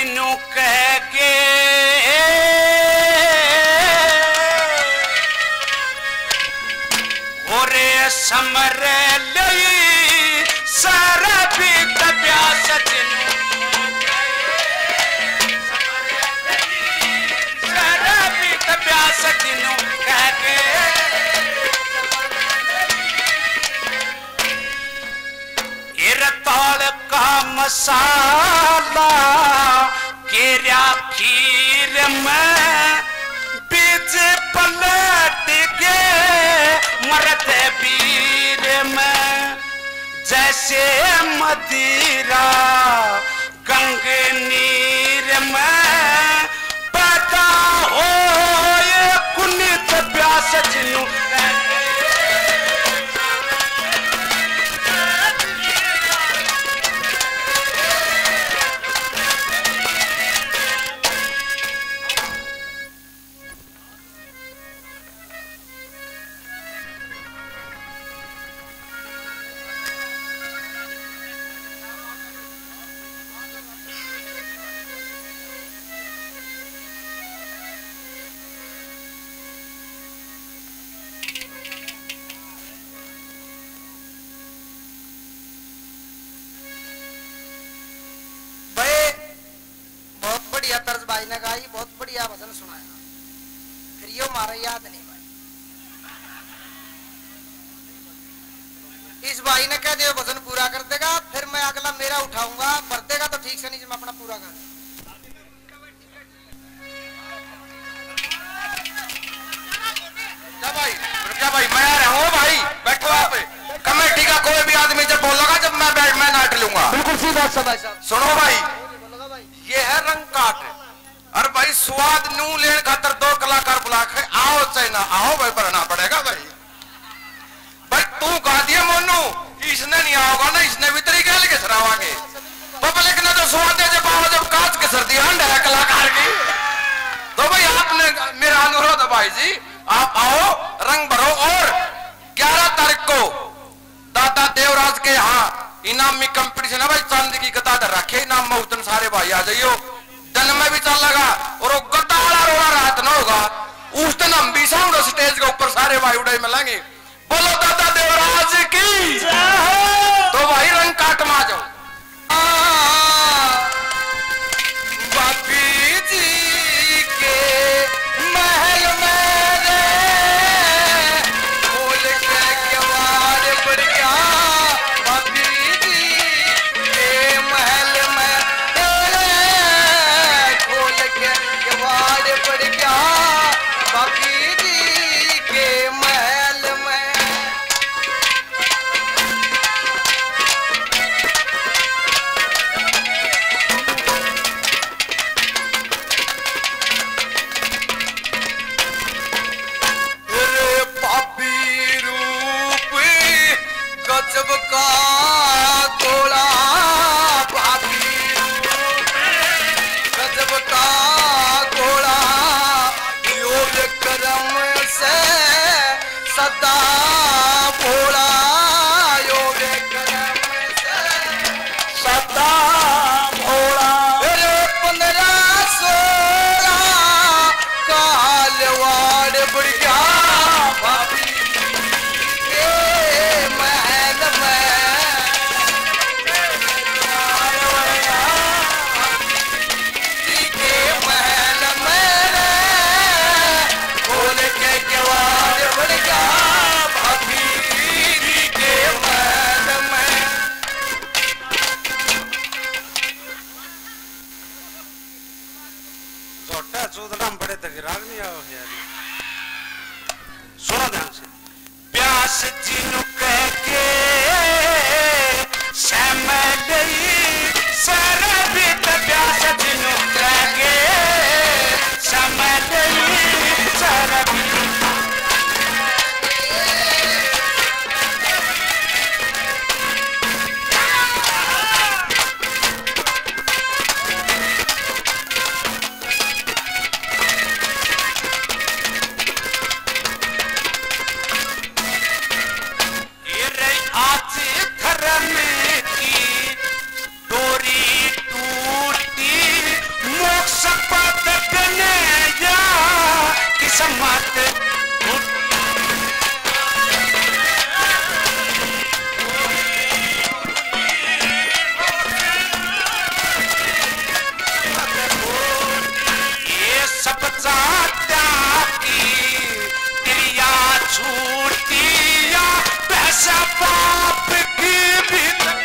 जिनू कह के ओरे समर लई सारा भी प्यास जिनू सारा भी प्यास जिनू कह के इरताल का मसाला केरा खीर में बीज पलट के मरत वीर में जैसे मदिरा गंग नीर में पैदा हो ये कुनित प्यास जिनू तर्ज ने गाई, बहुत बढ़िया भजन सुनाया। फिर यो मारा याद नहीं भाई। इस भाई ने कह दिया भजन पूरा कर देगा, फिर मैं अगला मेरा उठाऊंगा, भर देगा तो ठीक से, नहीं मैं अपना पूरा कर। क्या भाई मैं आ रहा हूँ भाई, बैठो आप। कमेटी का कोई भी आदमी जब बोलेगा जब मैं नाट लूंगा। बिल्कुल सीधी बात भाई साहब। सुनो भाई, ये है रंग काट। और भाई स्वाद नू लेने खातर दो कलाकार बुला के आओ, चाहे ना आओ भाई, भरना पड़ेगा भाई। भाई तू गा दिया मोनू, इसने नहीं आओगा ना, इसने भी तरीके लेके सरावांगे। पब्लिक ने तो स्वाद दे जब आओ, जब कांच के सर्दी हंड है कलाकार की। तो भाई आपने मेरा अनुरोध है भाई जी, आप आओ, रंग भरो। और 11 तारीख को दादा देवराज के यहाँ इनामी कंपटीशन है भाई, चांदी की गदा रखे इनाम में, उतने सारे भाई आ जाइयो। दिन में भी चल लगा और वो गद्दा वाला रोड़ा रात ना होगा, उस दिन हम भी साउंड स्टेज के ऊपर सारे भाई उड़ाई मिलेंगे। बोलो दादा देवराज की। तो भाई रंग काट में आ जाओ। बापी जी के महल में खोल के केवाड़ पड़ गया, बापी जी के महल में खोल के केवाड़ पड़ गया, बापी जी के महल में। गजब का गोला, गजब का गोला, योग करम से सदा भोला, योग करम से सदा भोला। 15-16 कालवाड़ बढ़ गया, भाभी बड़े तक राग नहीं आओ यार। सुनो ध्यान से। प्यास जिनू कह के श्याम गई सारा भी प्यास जिनू कह के श्याम गई सारा भी। समत ये सब जात्या की क्रिया छूटी या पैसा पाप की भी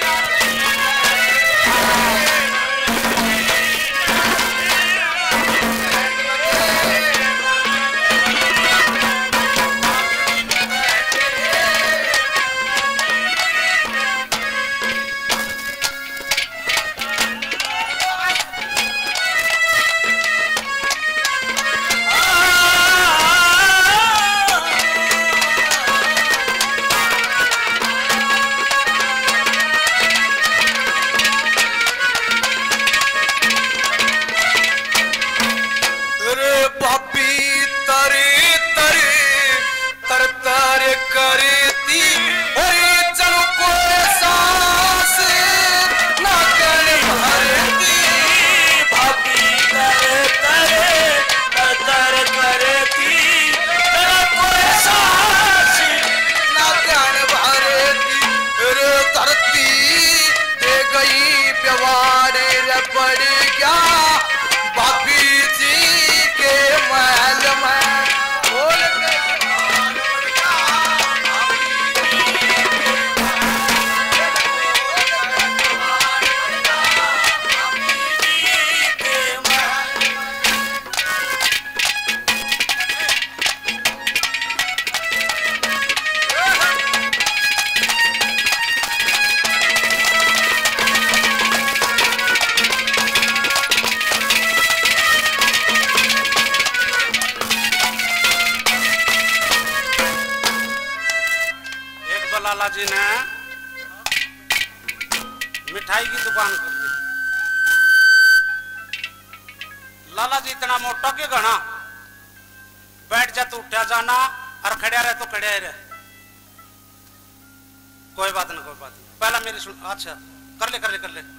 लाला जी ने मिठाई की दुकान कर दी। लाला जी इतना मोटा के घना बैठ जा तो उठा जाना और खड़ा रहे तो खड़ा ही रहे। कोई बात नहीं, कोई बात नहीं, पहला मेरी सुन। अच्छा कर ले कर ले कर ले।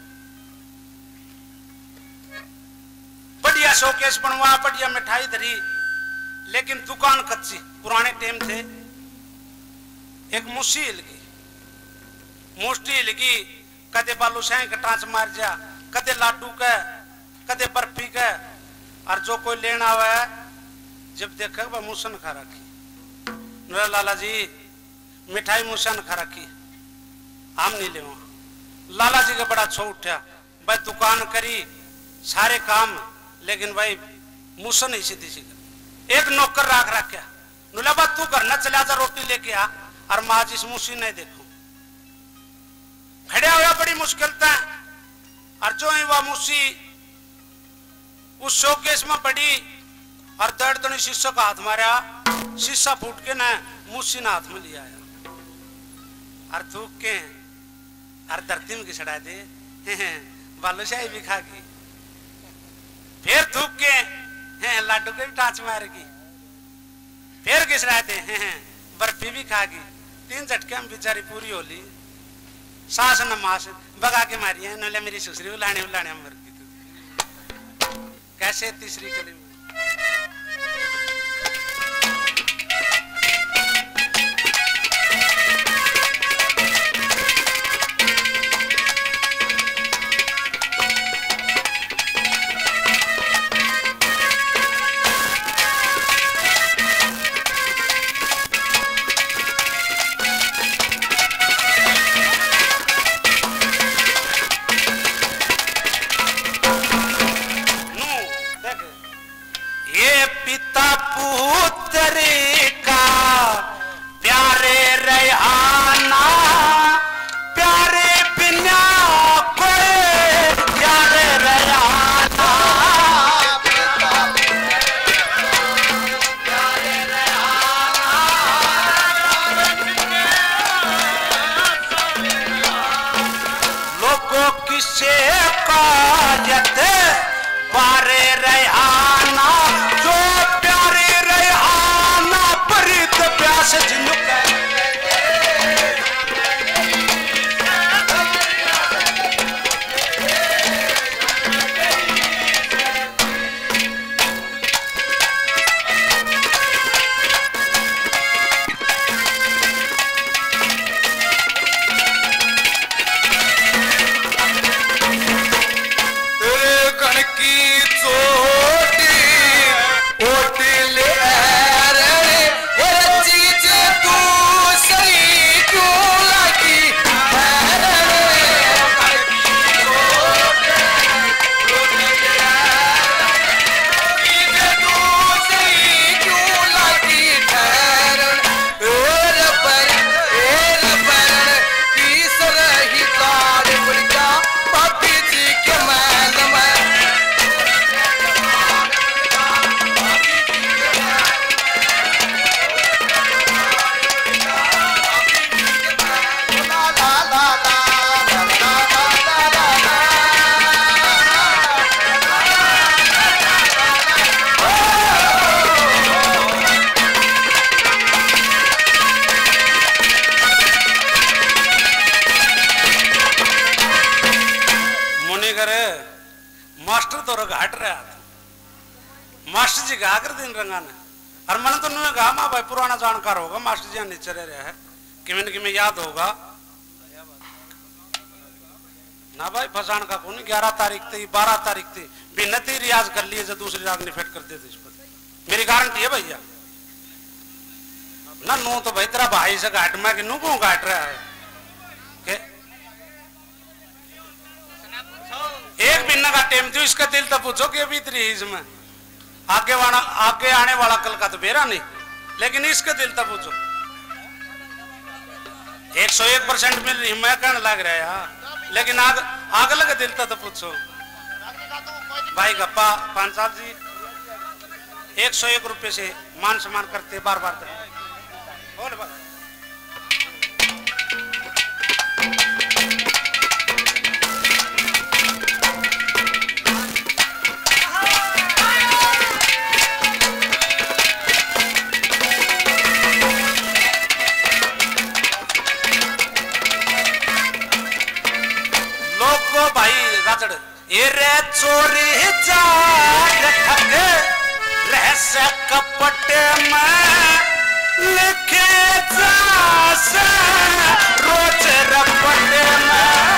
बढ़िया शोकेस बनवा, बढ़िया मिठाई धरी, लेकिन दुकान कच्ची। पुराने टाइम थे। एक मुसी हिलगी, मुष्टी हिलगी, कदे बालूशाही का टांच मार जा, कदे लाडू का, कदे बर्फी का। और जो कोई लेना हुआ है जब देखा वह मुसन खा रखी। मेरा लाला जी मिठाई मुसन खा रखी, हम नहीं ले। लाला जी का बड़ा छो उठा, भाई दुकान करी सारे काम, लेकिन भाई मुसन ही सीधी सी। एक नौकर राख रखा, नुला बात तू घर न चला जा, रोटी लेके आ। और माँ जिस मुसी नहीं देखो खड़ा हुआ बड़ी मुश्किल था। और जो ही वह मुसी उस शोकेस में पड़ी और दर्द शीशा का हाथ मारा, शीशा फूट के ना मुसी ना हाथ में लिया आया और थूक के और धरती में घिसड़ा दे। बालूशाही भी खा गई, फिर थूक के लाडू के भी टांच मारेगी, फिर घिसड़ा दे, बर्फी भी खा गई। 3 झटके में बेचारी पूरी होली। सास न मास भगा के मारी है, नले मेरी सुसरी उलाने उलाने मर गई। कैसे तीसरी कली में मास्टर तो घाट रहा था, मास्टर जी गा कर दिन रंगा ने और मन तो नहीं गा माँ भाई पुराना जानकार होगा मास्टर जी नीचे रह रहा है कि मैं याद होगा ना भाई फसान का कौन 11 तारीख थी 12 तारीख थी बिनती रियाज कर लिए जो दूसरी राग नहीं फिट कर देते इस पर मेरी गारंटी है भैया ना नू तो भाई तेरा भाई से घाट में कि नू क्यों घाट रहा है के? एक महीना का टाइम थी इसका दिल तो पूछो कि अभी इतनी इसमें आगे आने वाला कल का तो बेरा नहीं लेकिन इसका दिल तो पूछो 101% मिल रही मैं कहने लग रहा है यार लेकिन आग लगे दिल तो पूछो भाई गप्पा 5 साल जी 101 रुपये से मान सम्मान करते बार बार बोल बार। भाई राजड़ ये रे चोरी चार ठग रहस्य कपट में लिखे जा रोज रपट में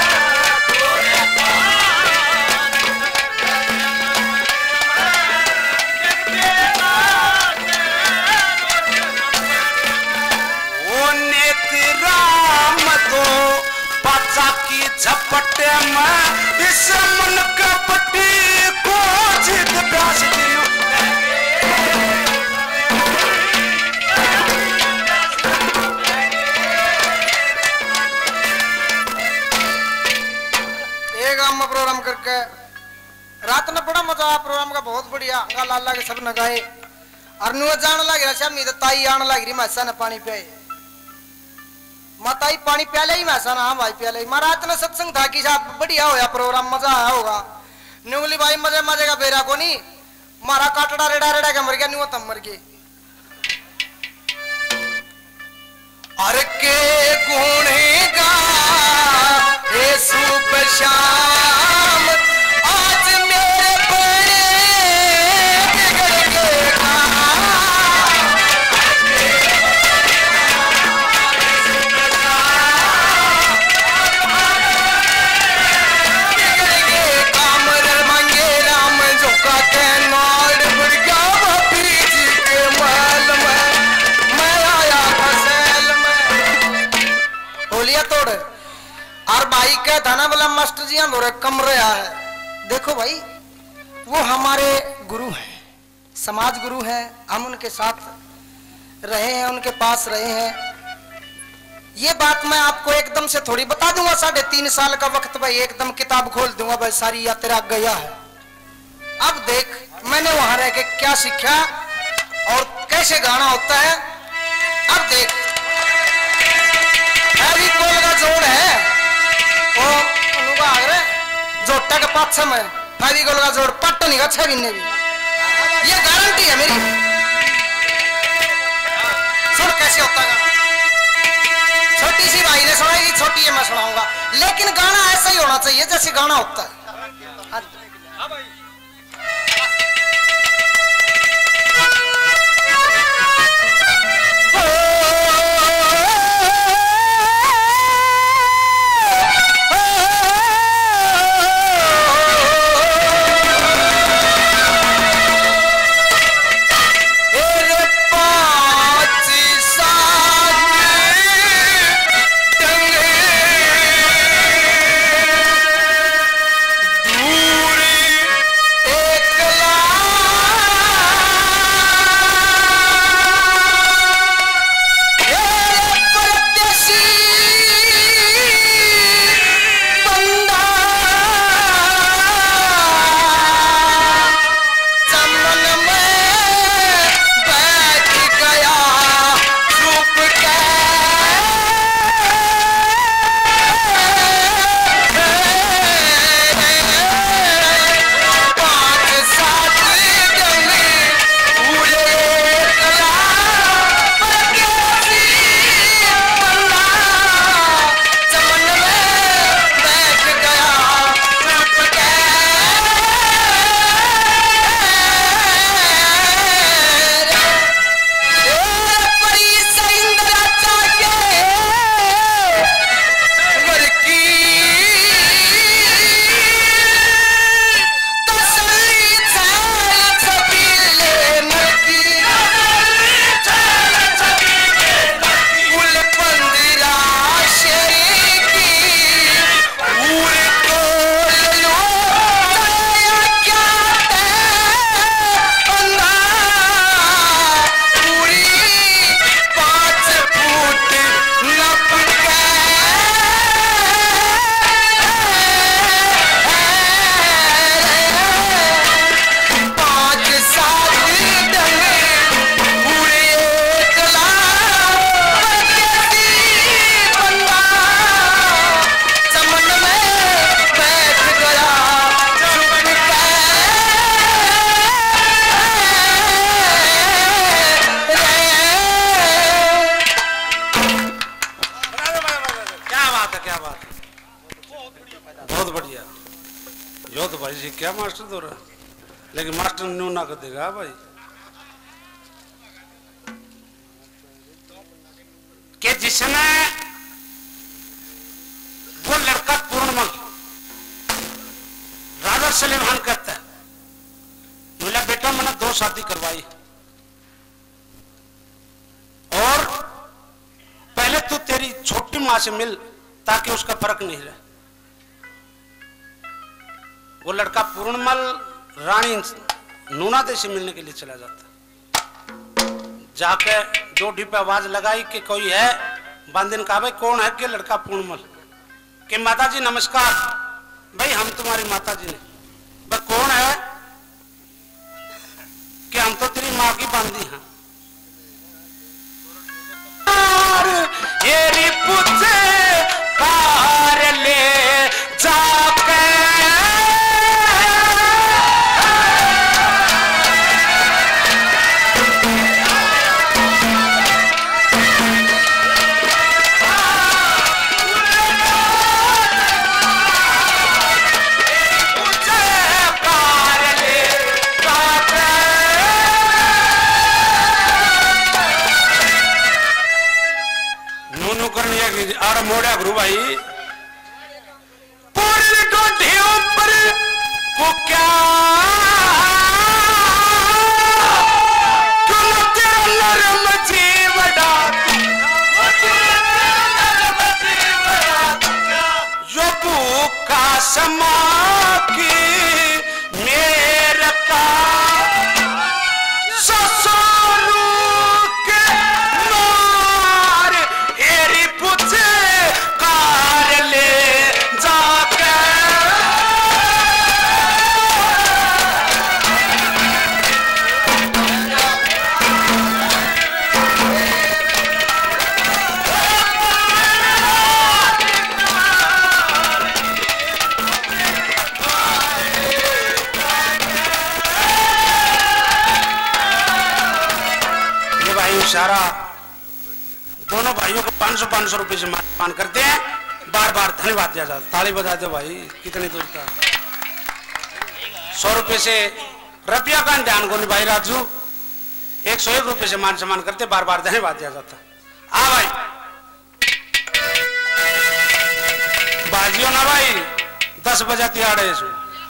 वो नेति राम दो बच्चा की झपट में इस मन का पट्टी को जिद प्यास दियो एक गांव में प्रोग्राम करके रात में बड़ा मजा आया प्रोग्राम का बहुत बढ़िया अंगा लाला के सब न गाए और नुआ जान लग रहा शामी तो ताई आने लग रही मैसा ने पानी पे माताई पानी प्याले ही मैसा ना हाँ भाई प्याले महाराज ने सत्संग था कि साहब बढ़िया होया प्रोग्राम मजा आया होगा नुगली भाई मजे मजे का बेरा को नहीं मारा काटड़ा रेड़ा रेड़ा के मर गया नुआ तम मर गए अरे के गुनेगा ये सुबह शाम आज मेरे बड़े बिगड़ गए काम रे मंगे राम झोंका के नाड़ बुड़ गया बापी जी के महल में मैं आया फसेल में बोलिया तोड़ और भाई का थाना वाला मास्टर जी हम कम रहा है देखो भाई वो हमारे गुरु हैं समाज गुरु हैं हम उनके साथ रहे हैं उनके पास रहे हैं ये बात मैं आपको एकदम से थोड़ी बता दूंगा 3.5 साल का वक्त भाई एकदम किताब खोल दूंगा भाई सारी यात्रा गया है अब देख मैंने वहां रह के क्या सीखा और कैसे गाना होता है अब देख हैवी कोल का जोड़ है ओ अनुगा आगरे जोटा के पाछे में हैवी कोल का जोड़ पट्ट नहीं अच्छा गिनने भी ये गारंटी है मेरी सुन कैसे होता है छोटी सी भाई ने सुनाएगी छोटी है मैं सुनाऊंगा लेकिन गाना ऐसा ही होना चाहिए जैसे गाना होता है गया मास्टर दो, लेकिन मास्टर न्यू ना कर देगा भाई कि जिसने वो लड़का पूर्णमल राजा सलीमान कहता है, बोला बेटा मैंने 2 शादी करवाई और पहले तू तेरी छोटी मां से मिल ताकि उसका फर्क नहीं रहे। वो लड़का पूर्णमल रानी नूनादे से मिलने के लिए चला जाता। जाके 2 ढीपे आवाज लगाई कि कोई है। बांदिन कहा भाई कौन है? कि लड़का पूर्णमल। कि माता जी नमस्कार। भाई हम तुम्हारी माता जी ने। भाई कौन है? कि हम तो तेरी माँ की बांदी हैं। ये पूछे कार ले जाके आर मोड़ा गुरु भाई पूरी टोटी ऊपर को क्या नरम जीवड़ा जो भूखा समा की मेरे का ससुरु के मार एरी पूछे कार ले जाके ये भाई इशारा दोनों भाइयों को 500-500 रुपए से मान करते हैं। बार बार धन्यवाद दिया जाता। ताली बजा दो भाई, कितनी दूर था। 100 रुपए से रुपया का ध्यान को नहीं भाई राजू। 101 रुपए से मान सम्मान करते, बार बार धन्यवाद दिया जाता। आ भाई बाजियो ना भाई 10 बजे तिहाड़े इसमें।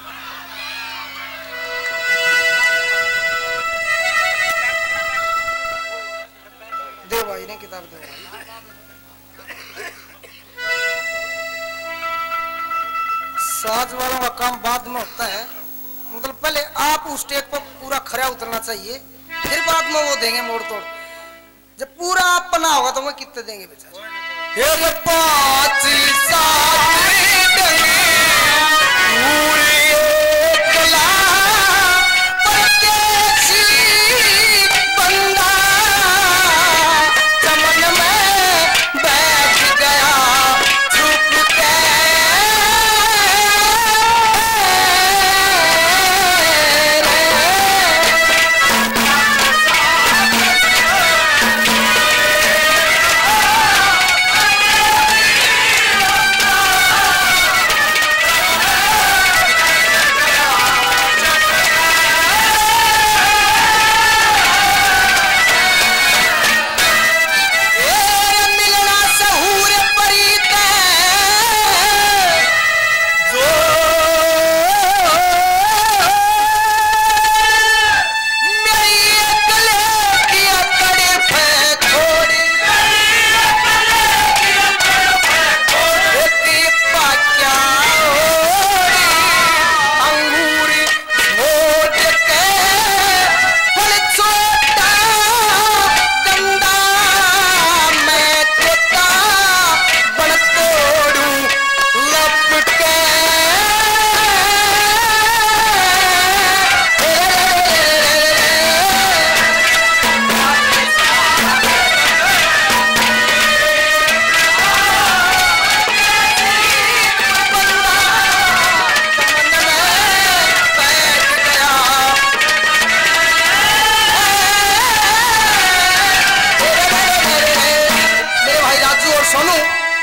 दे भाई ने किताब दे। साज वालों का काम बाद में होता है, मतलब पहले आप उस स्टेज पर पूरा खरा उतरना चाहिए, फिर बाद में वो देंगे मोड़ तोड़। जब पूरा आप पना होगा तो वो कितने देंगे बेचारे? 5 7 डंगे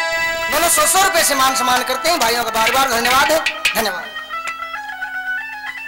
से मान सम्मान करते हैं भाइयों का बार बार धन्यवाद है। धन्यवाद।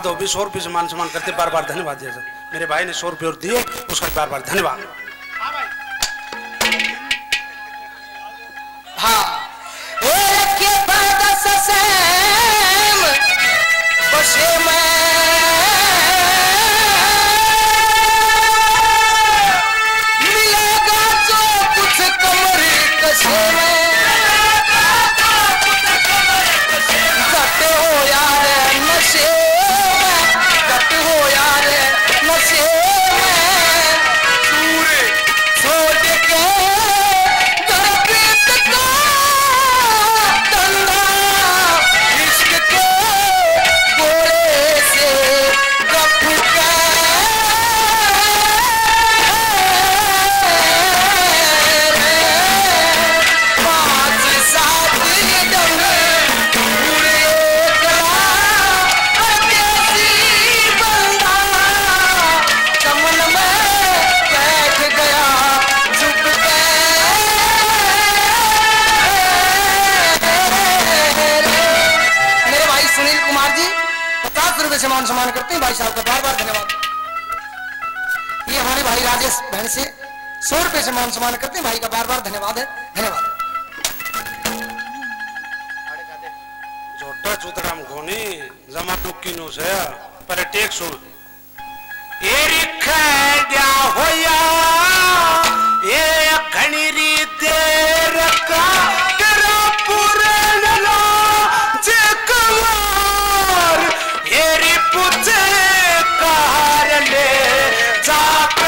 धोबी 100 रुपये से मान सम्मान करते, बार बार धन्यवाद दिया सर। मेरे भाई ने 100 रुपये और दिए, उसका बार बार धन्यवाद। हाँ के बाद ससेम बसे में मिलेगा जो कुछ कमरे कसे में जाते हो यार नशे में, जाते हो यार नशे में पूरे छोड़ के से मान सम्मान करते हैं। भाई साहब का बार बार धन्यवाद। ये हमारे भाई राजेश बहन से 100 रुपए से मान सम्मान करते हैं। भाई का बार बार धन्यवाद है। धन्यवाद। झोटा चुतराम घोनी जमा टुकीनो से पर टेक सुन एरी खड्या होया ए घणी री देर का तेरा पुरनला जे कवार एरी पुचे कार ले जाके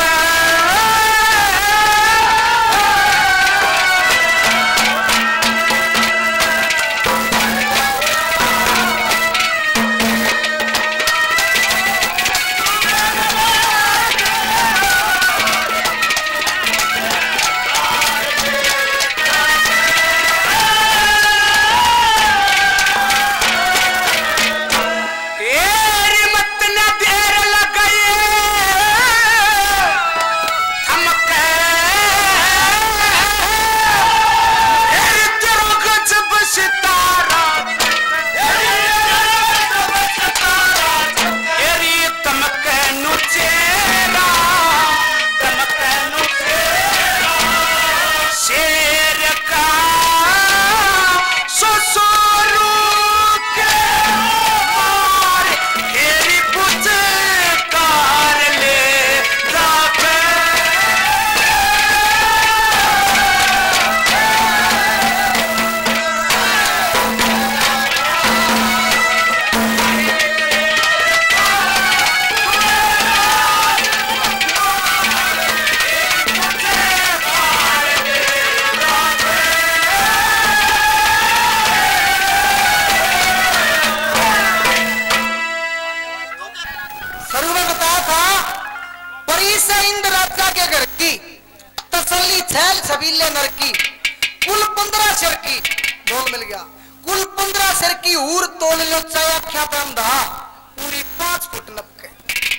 छबीले नर की कुल 15 सिर की बोल मिल गया। कुल 15 सिर की ऊर तोल लो चाया क्या बंदा पूरी 5 फुट 90।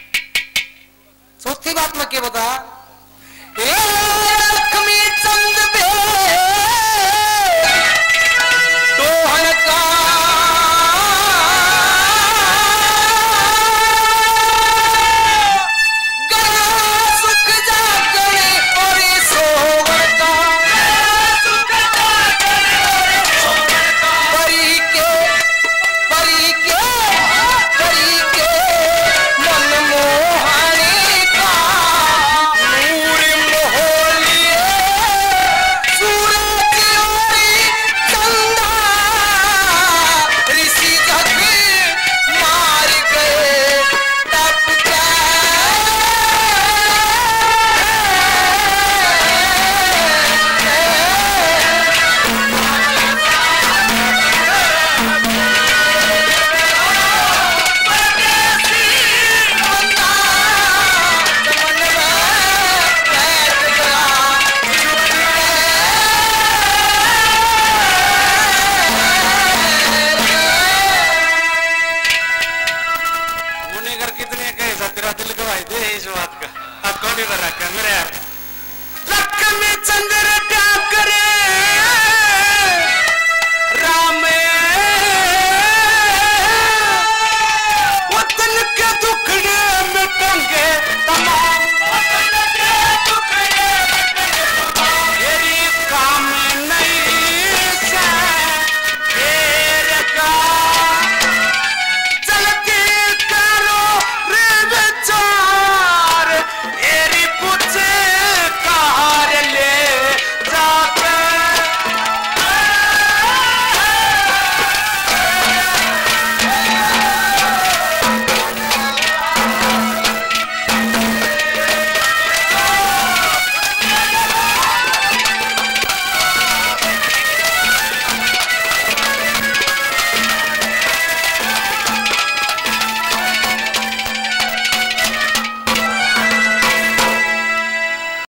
चौथी बात में क्या बता लक्ष्मी चंद बे तो